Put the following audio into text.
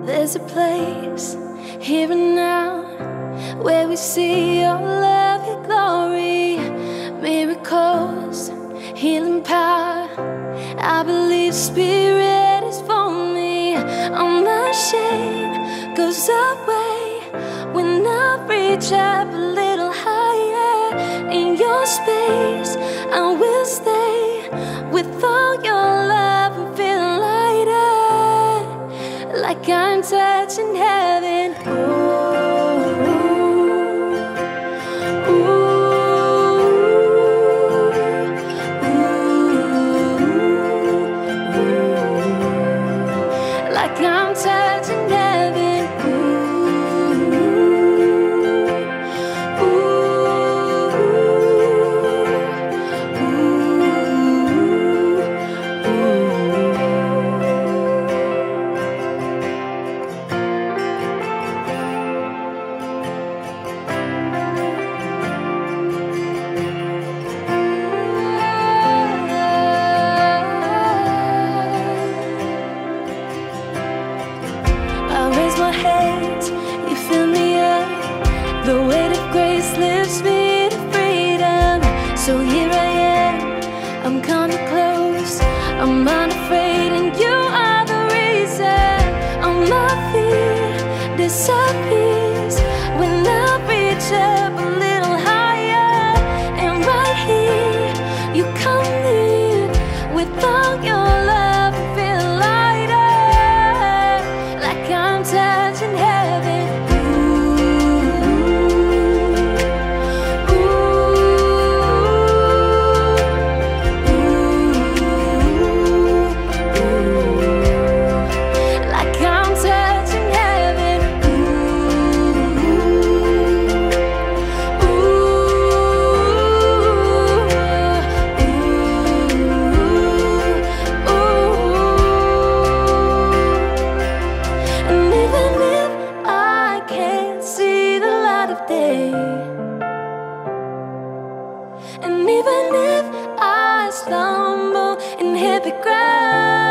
There's a place here and now where we see your love, your glory, miracles, healing power. I believe Spirit is for me. All my shame goes away when I reach up a little higher. In your space I will stay. With all your love and feel lighter, like I'm touching heaven. Like I'm touching heaven. My hands, you fill me up. The weight of grace lifts me to freedom. So here I am, I'm coming close. I'm unafraid and you are the reason. All my fear disappears when I reach up a little higher. And right here, you come near with all your love and feel lighter, like I'm touching heaven. Like I'm touching heaven. And even if I can't see the light of day, and even if I stumble and hit the ground,